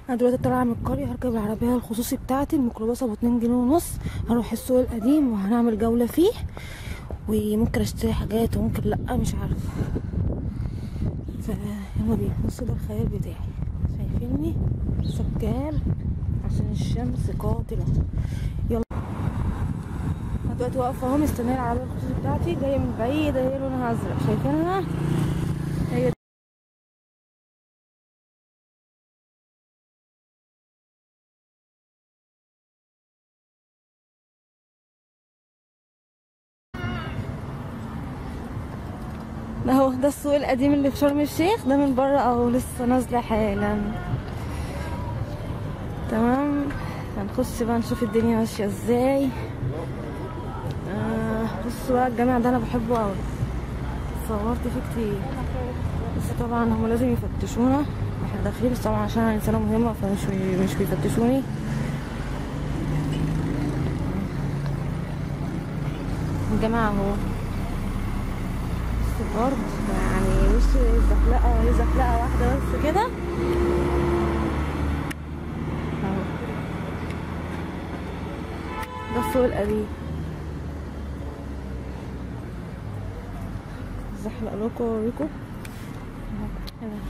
انا دلوقتي طالعه من القريه، هركب العربيه الخصوصي بتاعتي الميكروباص ابو 2 جنيه ونص، هروح السوق القديم وهنعمل جوله فيه، وممكن اشتري حاجات وممكن لا، مش عارفه. يلا بينا. بصوا ده الخيال بتاعي، شايفيني سكان عشان الشمس قاتله. يلا انا دلوقتي واقفه اهو مستنيه العربيه الخصوصي بتاعتي، جايه من بعيد، هي لونها ازرق، شايفينها هي. ده هو ده السوق القديم اللي في شرم الشيخ، ده من بره او لسه نازله حالا. تمام، هنخش بقى نشوف الدنيا ماشيه ازاي. بصوا بقى الجامع ده انا بحبه قوي، صورت فيه كتير، بس طبعا هم لازم يفتشونا واحنا داخلين، بس طبعا عشان انا انسانه مهمه مش بيفتشوني. الجامع اهو، بس برضه يعني مش زحلقه، هي زحلقه واحده بس كده اهو. ده السوق القديم، زحلق لكم اوريكم هنا.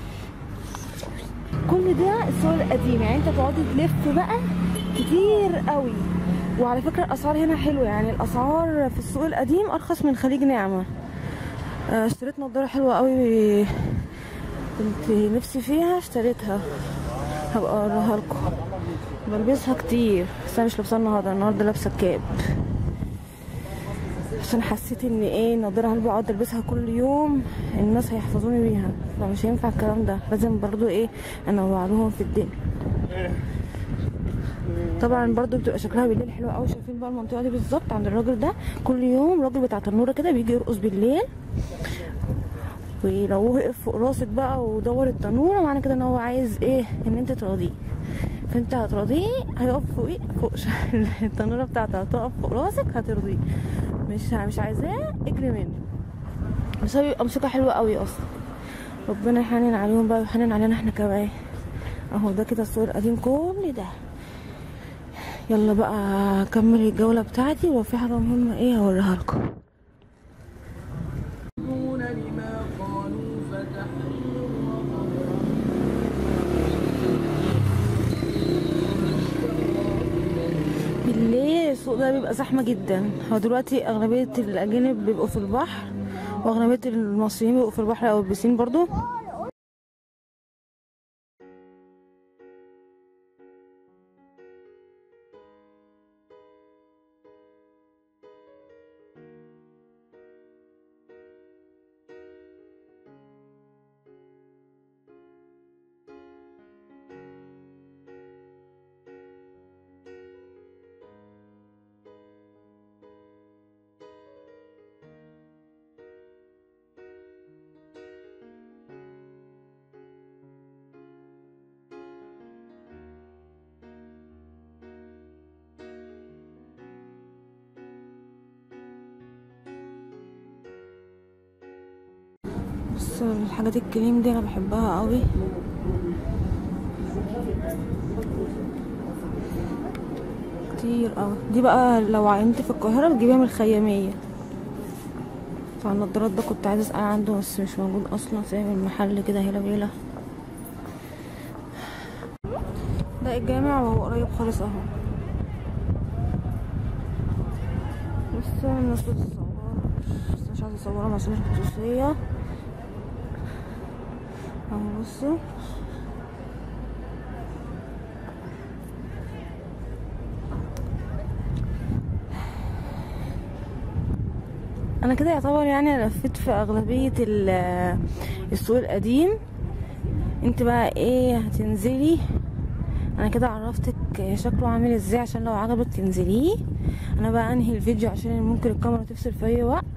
كل ده السوق القديم، يعني انت تقعدي تلف بقى كتير قوي. وعلى فكره الاسعار هنا حلوه، يعني الاسعار في السوق القديم ارخص من خليج نعمه. اشتريت نضاره حلوه قوي كنت نفسي فيها، اشتريتها هبقى اوريها لكم، بلبسها كتير بس انا مش لابساها النهارده لابسه كاب، عشان حسيت ان ايه النضاره هل بقعد البسها كل يوم الناس هيحفظوني بيها، فمش هينفع الكلام ده، لازم برضو ايه انوع لهم في الدنيا. طبعا برضو بتبقى شكلها بالليل حلو قوي. شايفين بقى المنطقه دي بالظبط عند الراجل ده، كل يوم راجل بتاع تنوره كده بيجي يرقص بالليل، ولو وقف فوق راسك بقى ودور التنوره معنى كده ان هو عايز ايه ان انت تراضيه، فانت هتراضيه هيقف فوق التنوره بتاعته هتقف فوق راسك هترضيه، مش عايزاه اجري منه. بس هو بيبقى موسيقى حلوه قوي اصلا، ربنا يحنن عليهم بقى ويحنن علينا احنا كمان. اهو ده كده السوق القديم كل ده. يلا بقى اكمل الجوله بتاعتي، ولو في حاجه مهمه ايه هوريها لكم. بالليل السوق ده بيبقى زحمه جدا. هو دلوقتي اغلبيه الاجانب بيبقوا في البحر، واغلبيه المصريين بيبقوا في البحر او البسين برضو. بص الحاجات الكريم دي انا بحبها قوي، كتير قوي. دي بقى لو عينتي في القاهره بتجيبيها من الخياميه. طبعا النضارات ده كنت عايزه اسال عنده بس مش موجود اصلا، سايب المحل كده هيلا بيلا. ده الجامع وهو قريب خالص اهو. بس الناس بتصور بس مش عايزه اصورها عشان الخصوصيه اهو. بصوا انا كده يعتبر يعني لفيت في اغلبيه السوق القديم. انت بقى ايه هتنزلي، انا كده عرفتك شكله عامل ازاي عشان لو عجبك تنزليه. انا بقى انهي الفيديو عشان ممكن الكاميرا تفصل في اي وقت،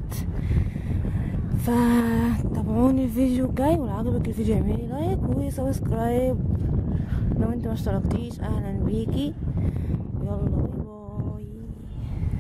فتابعوني الفيديو الجاي، ولو عجبك الفيديو اعملي لايك وسبسكرايب لو انت ما اشتركتيش. اهلا بيكي، يلا.